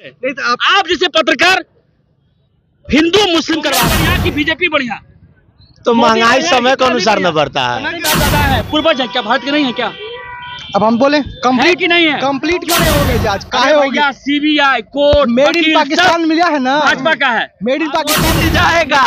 नहीं तो आप जैसे पत्रकार हिंदू मुस्लिम करवा रहे हैं। यहाँ की बीजेपी बढ़िया, तो महंगाई समय के अनुसार न बढ़ता है। पूर्वज है क्या, भारत के नहीं है क्या? अब हम बोले कंप्लीट कि नहीं है? कंप्लीट क्यों नहीं हो गई आज? काहे हो गया? CBI court made in Pakistan मिला है ना, भाजपा का है। मेड इन पाकिस्तान जाएगा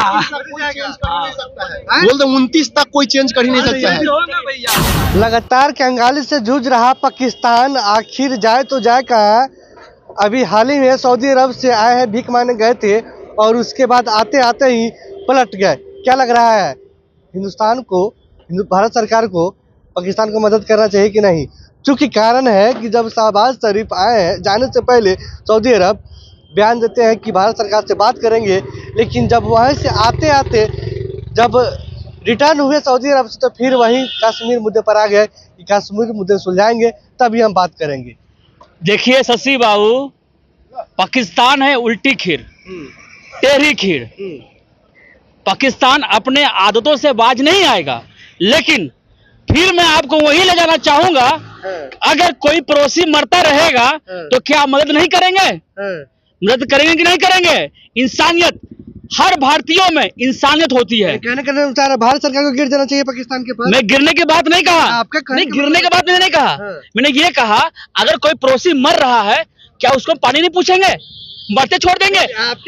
बोल दो 29 तक कोई चेंज कर ही नहीं सकता है। लगातार कंगाली से जूझ रहा पाकिस्तान आखिर जाए तो जाए कहाँ? अभी हाल ही में सऊदी अरब से आए हैं, भीख मांगने गए थे और उसके बाद आते आते ही पलट गए। क्या लग रहा है हिंदुस्तान को, भारत सरकार को पाकिस्तान को मदद करना चाहिए कि नहीं? चूंकि कारण है कि जब शहबाज शरीफ आए हैं, जाने से पहले सऊदी अरब बयान देते हैं कि भारत सरकार से बात करेंगे, लेकिन जब वहीं से आते आते जब रिटर्न हुए सऊदी अरब से तो फिर वहीं कश्मीर मुद्दे पर आ गए कि कश्मीर मुद्दे सुलझाएंगे तभी हम बात करेंगे। देखिए शशि बाबू, पाकिस्तान है उल्टी खीर, टेढ़ी खीर। पाकिस्तान अपने आदतों से बाज नहीं आएगा, लेकिन फिर मैं आपको वही ले जाना चाहूंगा, अगर कोई पड़ोसी मरता रहेगा तो क्या मदद नहीं करेंगे? मदद करेंगे कि नहीं करेंगे? इंसानियत, हर भारतीयों में इंसानियत होती है। कहने का अनुसार भारत सरकार को गिर जाना चाहिए पाकिस्तान के पास। मैं गिरने की बात नहीं कहा, नहीं गिरने की बात मैंने नहीं कहा। मैंने ये कहा अगर कोई पड़ोसी मर रहा है क्या उसको पानी नहीं पूछेंगे, मरते छोड़ देंगे?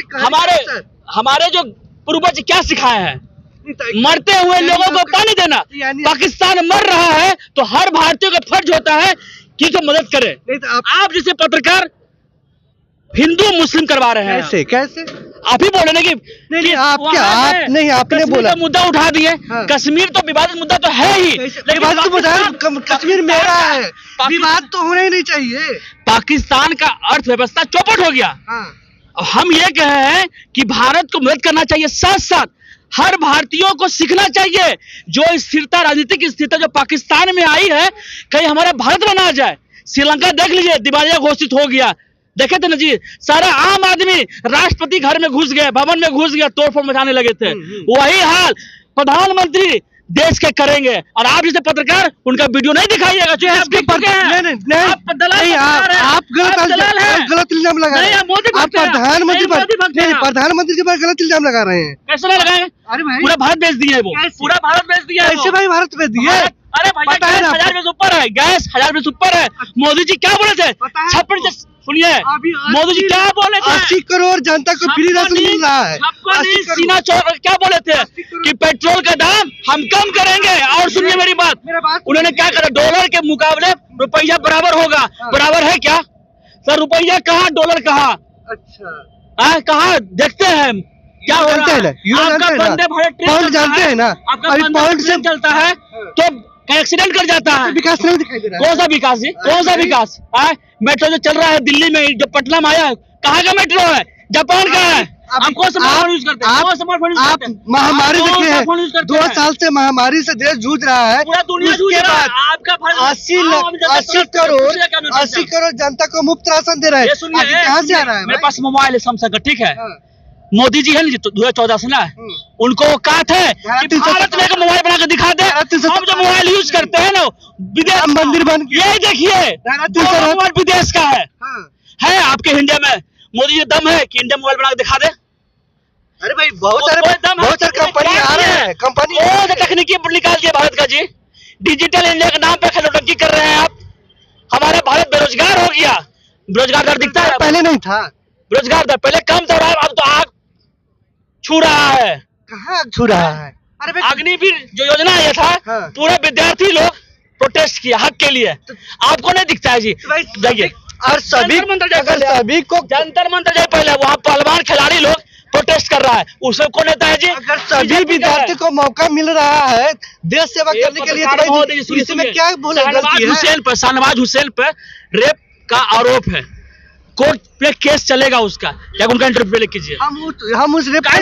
हमारे जो पूर्वज क्या सिखाए हैं, मरते हुए लोगों को पानी देना। पाकिस्तान मर रहा है तो हर भारतीय का फर्ज होता है कि तो मदद करे। आप जैसे पत्रकार हिंदू मुस्लिम करवा रहे हैं। कैसे कैसे? आप ही बोले ना कि नहीं आपने बोला मुद्दा उठा दिए। कश्मीर तो विवादित मुद्दा तो है ही, लेकिन कश्मीर मेरा है, विवाद तो होना ही नहीं चाहिए। पाकिस्तान का अर्थव्यवस्था चौपट हो गया। हम ये कह रहे हैं कि भारत को मदद करना चाहिए, साथ साथ हर भारतीयों को सीखना चाहिए। जो स्थिरता, राजनीतिक स्थिरता जो पाकिस्तान में आई है, कहीं हमारा भारत में ना आ जाए। श्रीलंका देख लीजिए, दिवालिया घोषित हो गया, देखे थे ना जी। सारा आम आदमी राष्ट्रपति घर में घुस गए, भवन में घुस गया, तोड़फोड़ मचाने लगे थे। वही हाल प्रधानमंत्री देश के करेंगे, और आप जैसे पत्रकार उनका वीडियो नहीं दिखाइएगा। जो आप गलत इल्जाम लगा रहे हैं। आप प्रधानमंत्री पर गलत इल्जाम लगा रहे हैं। कैसे नहीं लगाए? अरे भाई पूरा भारत बेच दिया है वो, पूरा भारत बेच दिया है। ऐसे भाई भारत बेच दिया? अरे भाई 1000 रुपए से ऊपर है गैस, 1000 रुपए से ऊपर है। मोदी जी क्या बोले थे? 56, सुनिए मोदी जी क्या बोले थे? 80 करोड़ जनता को फ्री राशन मिल रहा है। सीना चौक क्या बोले थे कि पेट्रोल का दाम हम कम करेंगे। और सुनिए मेरी बात, उन्होंने क्या करा? डॉलर के मुकाबले रुपया बराबर होगा। बराबर है क्या सर? रुपया कहाँ, डॉलर कहाँ? अच्छा कहाँ देखते हैं क्या जानते हैं? आपका वंदे भारत ट्रेन जानते हैं ना, आपका पॉइंट से चलता है तो एक्सीडेंट कर जाता है। विकास नहीं दिखाई दे रहा है। कौन सा विकास जी? कौन सा विकास? मेट्रो जो चल रहा है दिल्ली में, जो पटना में आया, कहाँ का मेट्रो है? जापान का है। आप कौन सा स्मार्टफोन यूज करते हैं? कौन सा स्मार्टफोन यूज करते हैं? महामारी देखिए है, 2 साल से महामारी से देश जूझ रहा है। पूरा दुनिया जूझ रहा है। आपका 80 करोड़ जनता को मुफ्त राशन दे रहे हैं। कहाँ से आ रहा है? मेरे पास मोबाइल है सैमसंग का, ठीक है। मोदी जी है ना 2014 से ना, उनको औकात है कि भारत में मोबाइल बना के दिखा दे। हम जो मोबाइल यूज करते हैं ना विदेश मंदिर बन, ये देखिए मोबाइल विदेश का है आपके इंडिया में। मोदी जी दम है कि इंडिया मोबाइल बना के दिखा दे? अरे भाई बहुत सारे कंपनी आ रहे हैं, कंपनी तकनीकी निकाल दिया भारत का जी। डिजिटल इंडिया के नाम पर खलोटंकी कर रहे हैं आप। हमारा भारत बेरोजगार हो गया। बेरोजगार दर दिखता है, पहले नहीं था। बेरोजगार दर पहले कम था, अब तो आग छू रहा है। कहाँ छू रहा है? अरे अग्निवीर जो योजना आया था, पूरे विद्यार्थी लोग प्रोटेस्ट किया हक के लिए। आपको नहीं दिखता है जी? देखिए, और सभी को जंतर मंतर जाए, पहले वहाँ पहलवान खिलाड़ी लोग प्रोटेस्ट कर रहा है, उसमें कौन नेता है जी? अगर सभी विद्यार्थी को मौका मिल रहा है देश सेवा करने के लिए, तो इसमें क्या शाहनवाज हुसैन पर रेप का आरोप है, कोर्ट पे केस चलेगा उसका, या उनका इंटरव्यू कीजिए। हम उस रेप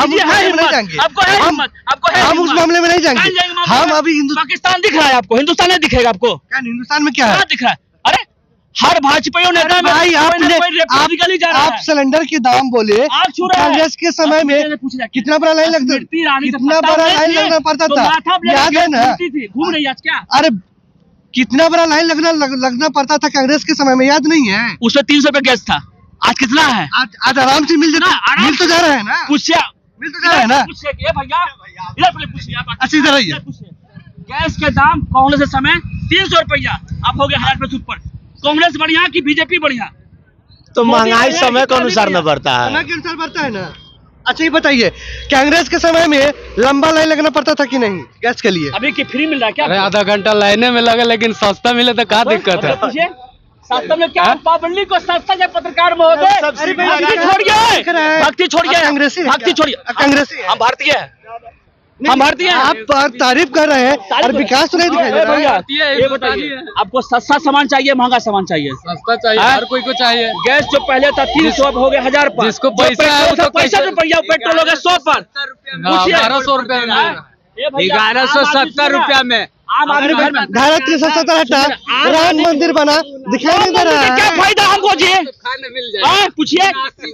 हम उस मामले में नहीं जाएंगे। हम अभी पाकिस्तान दिख रहा है आपको, हिंदुस्तान नहीं दिखेगा आपको? हिंदुस्तान में क्या है दिख रहा है? अरे हर भाजपा नेता भाई आप सिलेंडर के दाम बोले, कांग्रेस के समय में कितना बड़ा लाइन लगता, कितना बड़ा लाइन लगना पड़ता था, याद है ना? घूम रही है क्या? अरे कितना बड़ा लाइन लगना पड़ता था कांग्रेस के समय में, याद नहीं है? उसमें 300 रुपए गैस था, आज कितना है? आज आराम से मिल जाता, मिल तो जा रहा है ना, पूछिए, मिल तो जा रहा है ना। पूछिए भैया, इधर पहले पूछिए आप। अच्छा इधर आइए। गैस के दाम कांग्रेस के समय 300 रुपया, अब हो गया 1000 रुपये ऊपर। कांग्रेस बढ़िया कि बीजेपी बढ़िया? तो महंगाई समय के अनुसार न बढ़ता है। समय के अनुसार बढ़ता है ना। अच्छा ये बताइए, कांग्रेस के समय में लंबा लाइन लगना पड़ता था कि नहीं गैस के लिए? अभी की फ्री मिल रहा है क्या? अरे आधा घंटा लाइने में लगे, लेकिन सस्ता मिले तो क्या दिक्कत है? पूछिए, सस्ता में क्या? पब्लिक को सस्ता जब पत्रकार महोदय, भक्ति छोड़िए, भक्ति छोड़िए, कांग्रेसी, भक्ति छोड़िए, कांग्रेसी हम भारतीय है, हम भारतीय हैं। आप तारीफ कर रहे हैं और विकास तो नहीं दिखाई दे रहा है। ये बताइए, आपको सस्ता सामान चाहिए महंगा सामान चाहिए? सस्ता चाहिए, हर कोई को चाहिए। गैस जो पहले था 300 अब हो गया 1000 पर। जिसको पैसा है वो तो 65 रुपया, पेट्रोल हो गया 100 पर। 1200 रुपया में, 1170 रुपया में। भारत के सस्ता हटा, राम मंदिर बना, दिखाई नहीं दे रहा है। क्या फायदा हमको जी? पूछिए,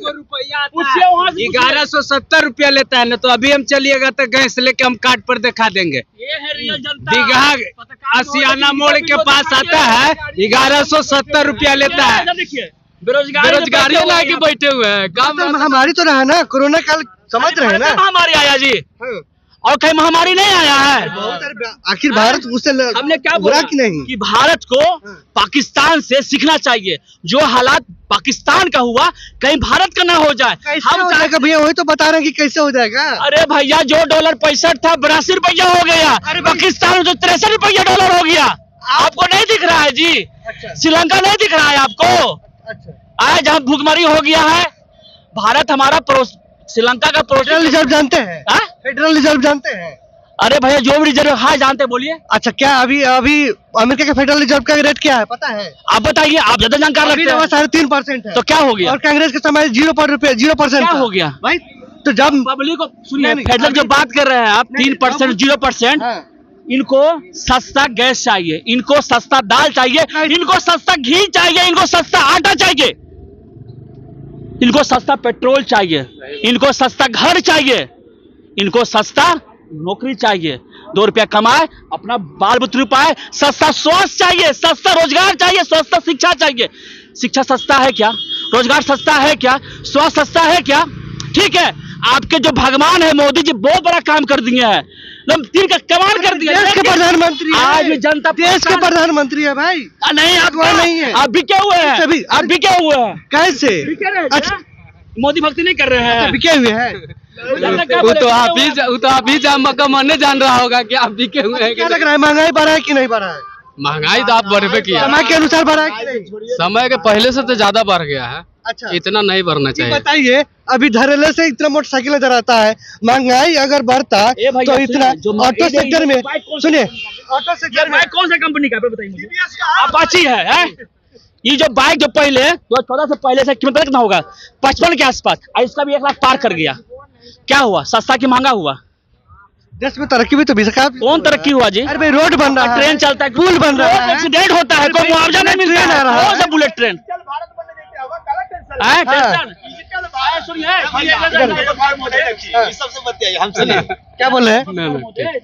1170 रुपया लेता है ना, तो अभी हम चलिएगा तो गैस लेके हम कार्ड पर दिखा देंगे। दीघा असियाना मोड़ के पास आता है, 1170 रुपया लेता है। बेरोजगारी लाके बैठे हुए हैं। महामारी तो रहा ना, कोरोना काल समझ रहे हैं ना। महामारी आया जी, और कहीं महामारी नहीं आया है। आखिर भारत उससे हमने क्या बोला कि नहीं कि भारत को पाकिस्तान से सीखना चाहिए। जो हालात पाकिस्तान का हुआ कहीं भारत का ना हो जाए। हम हो जाएगा भैया, वही तो बता रहे हैं कि कैसे हो जाएगा। अरे भैया, जो डॉलर 65 था 82 रुपया हो गया। पाकिस्तान में जो 63 रुपया डॉलर हो गया, आपको नहीं दिख रहा है जी? श्रीलंका नहीं दिख रहा है आपको? आज जहाँ भूखमरी हो गया है, भारत हमारा श्रीलंका का फेडरल रिजर्व जानते हैं? फेडरल रिजर्व जानते हैं? अरे भैया, जो भी रिजर्व है जानते, बोलिए। अच्छा, क्या अभी अमेरिका के फेडरल रिजर्व का रेट क्या है पता है? आप बताइए, आप ज्यादा जानकार लगते हैं। 3.5% है। तो क्या हो गया? और कांग्रेस के समय 0% क्या हो गया भाई? तो जब पब्लिक को सुनिए, फेडरल जो बात कर रहे हैं आप, 3% 0%, इनको सस्ता गैस चाहिए, इनको सस्ता दाल चाहिए, इनको सस्ता घी चाहिए, इनको सस्ता आटा चाहिए, इनको सस्ता पेट्रोल चाहिए, इनको सस्ता घर चाहिए, इनको सस्ता नौकरी चाहिए, 2 रुपया कमाए अपना बाल बच्चे पाए, सस्ता स्वास्थ्य चाहिए, सस्ता रोजगार चाहिए, सस्ता शिक्षा चाहिए। शिक्षा सस्ता है क्या? रोजगार सस्ता है क्या? स्वास्थ्य सस्ता है क्या? ठीक है, आपके जो भगवान है मोदी जी, बहुत बड़ा काम कर दिए हैं, तीन का कमाल कर दिया। देश के प्रधानमंत्री आज भी जनता, देश के प्रधानमंत्री है भाई। नहीं, आप नहीं है, आप भी क्या हुए हैं? आप भी क्या हुए हैं? कैसे? अच्छा, मोदी भक्ति नहीं कर रहे हैं? बिके हुए हैं। वो तो आप ही मन जान रहा होगा कि आप बिके हुए हैं। क्या लग रहा है, महंगाई बढ़ा है कि नहीं बढ़ा है? महंगाई तो आप बढ़े किया, समय के अनुसार बढ़ा है कि नहीं? समय के पहले से तो ज्यादा बढ़ गया है। अच्छा, इतना नहीं बढ़ना चाहिए। बताइए, अभी धड़ल्ले से इतना मोटरसाइकिल नजर आता है, महंगाई अगर बढ़ता तो इतना ऑटो सेक्टर में, सुनिए, ऑटो सेक्टर में कौन सा कंपनी का बताइए मुझे? अपाची है। ये जो बाइक जो पहले 2014 से पहले से कीमत कितना होगा? 55 के आसपास, इसका भी 1 लाख पार कर गया। क्या हुआ? सस्ता की महंगा हुआ? देश में तरक्की भी तो कौन तरक्की हुआ जी? अरे भाई, रोड बन रहा है, ट्रेन चलता है, पुल बन रहा है, एक्सीडेंट होता है, कोई मुआवजा नहीं मिलता है। कौन सा बुलेट ट्रेन? क्या बोल रहे हैं?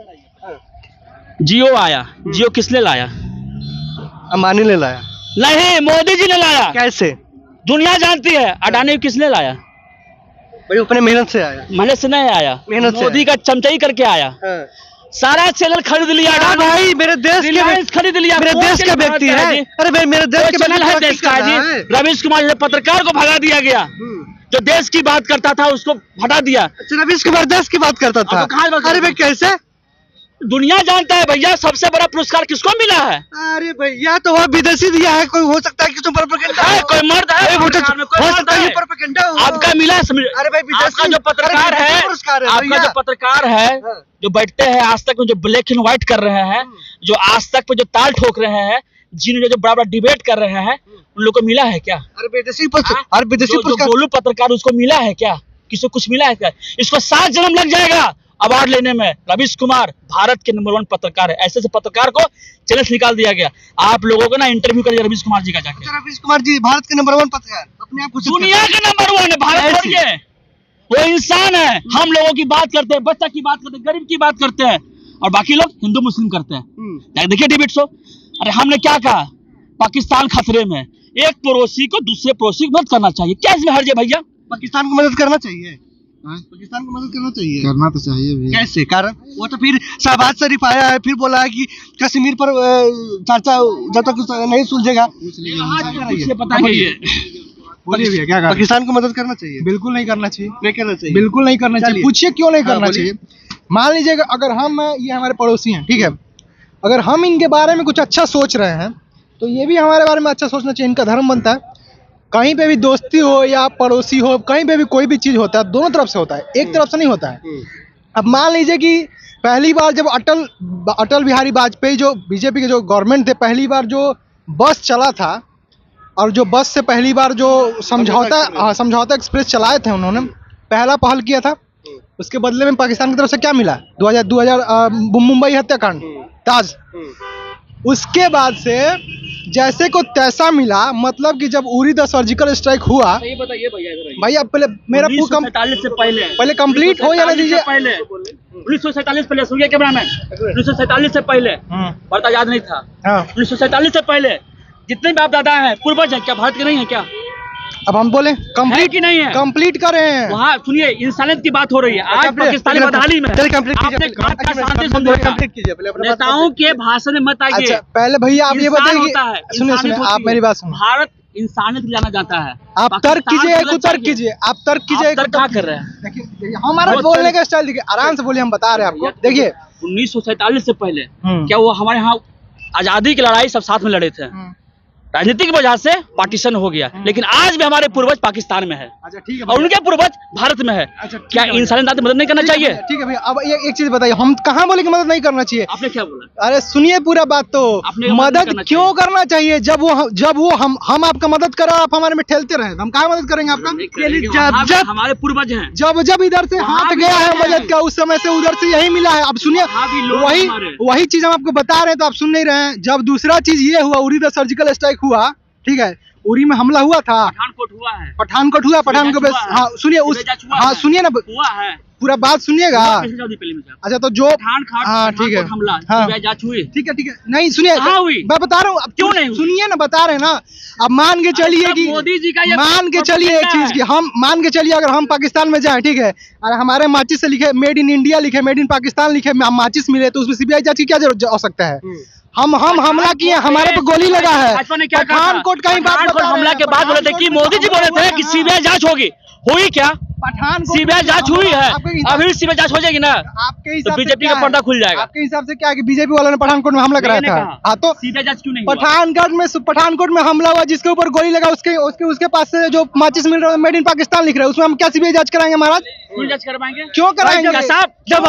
जियो आया, जियो किसने लाया? अंबानी ने लाया। नहीं, मोदी जी ने लाया। कैसे? दुनिया जानती है। अडानी किसने लाया? भाई अपने मेहनत से आया। मेहनत से नहीं आया, मेहनत से मोदी का चमचाई करके आया। सारा चैनल खरीद लिया। भाई मेरे देश के खरीद लिया, मेरे देश का व्यक्ति है। अरे भाई, मेरे देश के चैनल है देश का जी। रवीश कुमार जैसे पत्रकार को भगा दिया गया, जो देश की बात करता था उसको हटा दिया। रवीश कुमार देश की बात करता था। अरे भाई, कैसे? दुनिया जानता है भैया, सबसे बड़ा पुरस्कार किसको मिला है? अरे भैया, तो वह विदेशी दिया है, कोई हो सकता है कि प्रोपेगेंडा है, कोई मर्द है, हो सकता है प्रोपेगेंडा हो। आपका मिला? अरे भाई, आपका जो पत्रकार है, आपका जो पत्रकार है, जो बैठते हैं आज तक में, जो ब्लैक एंड व्हाइट कर रहे हैं, जो आज तक पे जो ताल ठोक रहे हैं, जिन्होंने जो बड़ा बड़ा डिबेट कर रहे हैं, उन लोग को मिला है क्या? अरे विदेशी पुरस्कार, गोलू पत्रकार, उसको मिला है क्या? किसी कुछ मिला है क्या? इसको 7 जन्म लग जाएगा अवार्ड लेने में। रवीश कुमार भारत के नंबर 1 पत्रकार है। ऐसे पत्रकार को चैनल से निकाल दिया गया। आप लोगों को ना इंटरव्यू करिए रवीश कुमार जी का जाके। रवीश कुमार जी भारत के नंबर 1 पत्रकार, अपने आप को दुनिया के नंबर 1 है। भारत छोड़िए, वो इंसान है। हम लोगों की बात करते हैं, बच्चा की बात करते हैं, गरीब की बात करते हैं, और बाकी लोग हिंदू मुस्लिम करते हैं। देखिए डिबेट शो। अरे हमने क्या कहा? पाकिस्तान खतरे में है। एक पड़ोसी को दूसरे पड़ोसी को मदद करना चाहिए, क्या इसमें हर्ज है भैया? पाकिस्तान को मदद करना चाहिए, पाकिस्तान को मदद करना चाहिए, करना तो चाहिए भी। कैसे? कारण वो तो फिर शहबाज शरीफ आया है, फिर बोला है कि कश्मीर पर चर्चा जब तक नहीं सुलझेगा पाकिस्तान को मदद करना चाहिए। बिल्कुल नहीं करना चाहिए, नहीं करना चाहिए, बिल्कुल नहीं करना चाहिए। पूछिए क्यों नहीं करना बोलिए। चाहिए। मान लीजिए अगर हम ये हमारे पड़ोसी हैं, ठीक है, अगर हम इनके बारे में कुछ अच्छा सोच रहे हैं तो ये भी हमारे बारे में अच्छा सोचना चाहिए। इनका धर्म बनता है। कहीं पे भी दोस्ती हो या पड़ोसी हो, कहीं पे भी कोई भी चीज होता है दोनों तरफ से होता है, एक तरफ से नहीं होता है। अब मान लीजिए कि पहली बार जब अटल बिहारी वाजपेयी जो बीजेपी के जो गवर्नमेंट थे, पहली बार जो बस चला था और जो बस से पहली बार जो समझौता एक्सप्रेस चलाए थे, उन्होंने पहला पहल किया था। उसके बदले में पाकिस्तान की तरफ से क्या मिला? 2000 मुंबई हत्याकांड, ताज। उसके बाद से जैसे को तैसा मिला, मतलब कि जब उरी द सर्जिकल स्ट्राइक हुआ, ये बताइए भाई अब पहले मेरा 1947 से पहले कंप्लीट हो जाने दीजिए। 1947 पहले सुनिए कैमरामैन, 1947 से पहले भारत आजाद नहीं था। 1947 से पहले जितने भी आप दादा हैं, पूर्वज हैं, क्या भारत के नहीं है क्या? अब हम बोले कंप्लीट की नहीं है, कंप्लीट कर रहे हैं। वहाँ सुनिए इंसानियत की बात हो रही है। आज पाकिस्तानी बदहाली में नेताओं के भाषण में मत आइए। अच्छा पहले भैया आप ये बताइए, सुनिए आप मेरी बात सुनिए। भारत इंसानियत जाना जाता है। आप तर्क कीजिए, तर्क कीजिए, आप तर्क कीजिए। क्या कर रहे हैं? देखिए हमारा बोलने का स्टाइल देखिए, आराम से बोलिए, हम बता रहे हैं आपको। देखिए 1947 से पहले क्या वो हमारे यहाँ आजादी की लड़ाई सब साथ में लड़े थे? राजनीति की वजह से पार्टीशन हो गया, लेकिन आज भी हमारे पूर्वज पाकिस्तान में है। अच्छा ठीक है, और उनके पूर्वज भारत में है। अच्छा क्या इंसानियत मदद नहीं करना चाहिए? ठीक है भैया, अब एक चीज बताइए, हम कहाँ बोले कि मदद नहीं करना चाहिए? आपने क्या बोला? अरे सुनिए पूरा बात तो। मदद क्यों करना चाहिए? जब वो हम आपका मदद करें, आप हमारे में ठेलते रहे, हम कहाँ मदद करेंगे आपका? जब हमारे पूर्वज हैं, जब इधर से हाथ गया है मदद का, उस समय से उधर से यही मिला है। अब सुनिए वही चीज हम आपको बता रहे हैं तो आप सुन नहीं रहे हैं। जब दूसरा चीज ये हुआ, उरी द सर्जिकल स्ट्राइक हुआ, ठीक है, उरी में हमला हुआ था, पठानकोट हुआ है, पठानकोट। हाँ सुनिए सुनिए ना, हुआ है, पूरा बात सुनिएगा। अच्छा तो जो हाँ ठीक है, ठीक है, नहीं सुनिए मैं बता रहा हूँ, अब क्यों नहीं सुनिए ना, बता रहे हैं ना। अब मान के चलिए कि मोदी जी का मान के चलिए एक चीज की, हम मान के चलिए अगर हम पाकिस्तान में जाएं, ठीक है, और हमारे माचिस से लिखे मेड इन इंडिया लिखे, मेड इन पाकिस्तान लिखे, माचिस मिले, तो उसमें सीबीआई जांच की क्या जरूरत हो सकता है? हम हमला किए, हमारे पे गोली लगा है। पठानकोट का ही बात, हमला के बाद बोले थे कि मोदी जी बोले थे कि सीबीआई जांच होगी, हुई क्या? पठानकोट सीबीआई जांच हुई है, अभी सीबीआई जांच हो जाएगी ना, आपके तो बीजेपी का पर्दा खुल जाएगा। आपके हिसाब से क्या है कि बीजेपी वालों ने पठानकोट में हमला कराया था? हाँ तो सीबीआई जांच क्यों नहीं? पठानकोट में हमला हुआ, जिसके ऊपर गोली लगा, उसके पास से जो माचिस मिल रहा है मेड इन पाकिस्तान लिख रहा है, उसमें हम क्या सीबीआई जांच कराएंगे महाराज? जांच करवाएंगे? क्यों कराएंगे? कसाब जब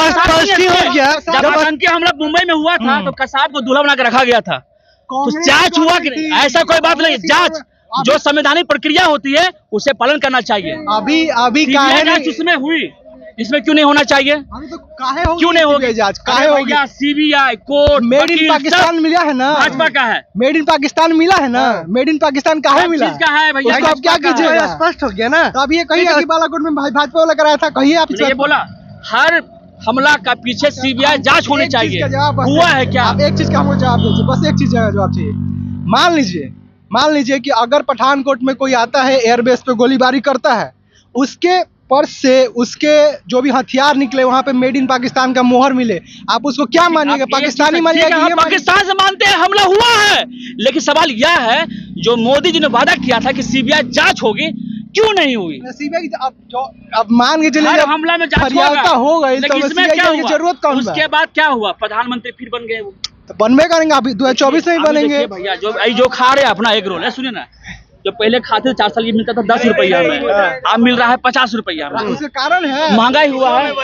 आतंकी हमला मुंबई में हुआ था तो कसाब को दूल्हा बना के रखा गया था, तो जांच हुआ कि नहीं? ऐसा कोई बात नहीं, जांच जो संवैधानिक प्रक्रिया होती है उसे पालन करना चाहिए। अभी जांच उसमें हुई, इसमें क्यों नहीं होना चाहिए? क्यों नहीं होगी जांच? काहे होगी? CBI court made in Pakistan मिला है ना, भाजपा का है, मेड इन पाकिस्तान मिला है ना, मेड इन पाकिस्तान काहे मिला? का है भैया, आप क्या कीजिएगा? स्पष्ट हो गया ना। तो अब ये कहिए कि बालाकोट में भाजपा वाला कराया था, कहिए आप। ये बोला हर हमला का पीछे सीबीआई जांच होनी चाहिए, हुआ है क्या? आप एक चीज का हमको जवाब दीजिए, बस एक चीज का जवाब चाहिए। मान लीजिए कि अगर पठानकोट में कोई आता है, एयरबेस पे गोलीबारी करता है, उसके पर्स से उसके जो भी हथियार निकले, वहाँ पे मेड इन पाकिस्तान का मोहर मिले, आप उसको क्या मानिएगा? पाकिस्तानी मानिएगा? हम पाकिस्तान से मानते हैं हमला हुआ है, लेकिन सवाल यह है जो मोदी जी ने वादा किया था कि सीबीआई जांच होगी, क्यों नहीं हुई? सीबीआई अब मान के चलिए हमला में जांच होगा, इसमें क्या हुआ? जरूरत कौन? उसके बाद क्या हुआ? प्रधानमंत्री फिर बन गए, तो बनबे करेंगे। अभी 2024 में ही बनेंगे भैया। जो खा रहे हैं अपना एक रोल है, सुनिए ना, जो पहले खाते थे 4 साल की मिलता था 10 रुपया में, अब मिल रहा है 50 रुपया में। उसका कारण है महंगाई हुआ है।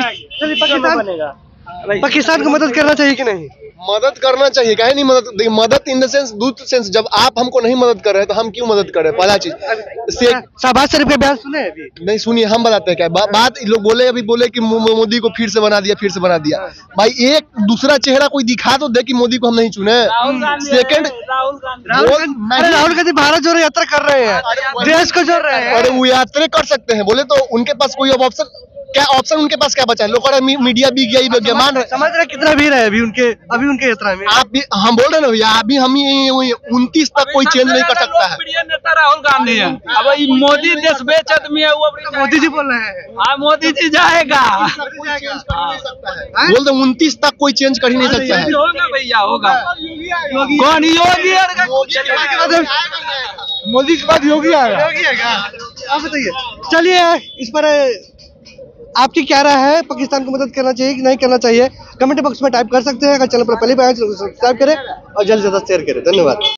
पाकिस्तान को मदद करना चाहिए कि नहीं? मदद करना चाहिए, काहे नहीं मदद? देखिए मदद इन द सेंस, दूसरे सेंस, जब आप हमको नहीं मदद कर रहे हैं तो हम क्यों मदद करें? पहला चीज। शहबाज शरीफ के बयान सुने अभी? नहीं सुनिए, हम बताते हैं क्या बात। लोग बोले अभी बोले कि मोदी को फिर से बना दिया। भाई एक दूसरा चेहरा कोई दिखा तो दे कि मोदी को हम नहीं चुने। सेकंड राहुल गांधी भारत जोड़ो यात्रा कर रहे हैं, देश को जोड़ रहे हैं। अरे वो यात्रा कर सकते हैं, बोले तो उनके पास कोई अब ऑप्शन क्या ऑप्शन उनके पास क्या बचा है? लोग मीडिया भी गया मान रहे। समझ रहे कितना भीड़ है अभी उनके यात्रा में? आप भी हम बोल रहे हैं ना भैया, अभी हम 29 तक कोई चेंज नहीं कर सकता है। नेता राहुल गांधी है। अब मोदी देश बेच आदमी है, वो मोदी जी बोल रहे हैं। हाँ, मोदी जी जाएगा। बोल दो 29 तक कोई चेंज कर ही नहीं सकता है। होगा भैया, होगा। कौन योगी? मोदी के बाद योगी आएगा। आप बताइए, चलिए इस पर आपकी क्या राय है? पाकिस्तान को मदद करना चाहिए कि नहीं करना चाहिए? कमेंट बॉक्स में टाइप कर सकते हैं। अगर चैनल पर पहली बार आए तो सब्सक्राइब करें और जल्द से जल्द शेयर करें। धन्यवाद।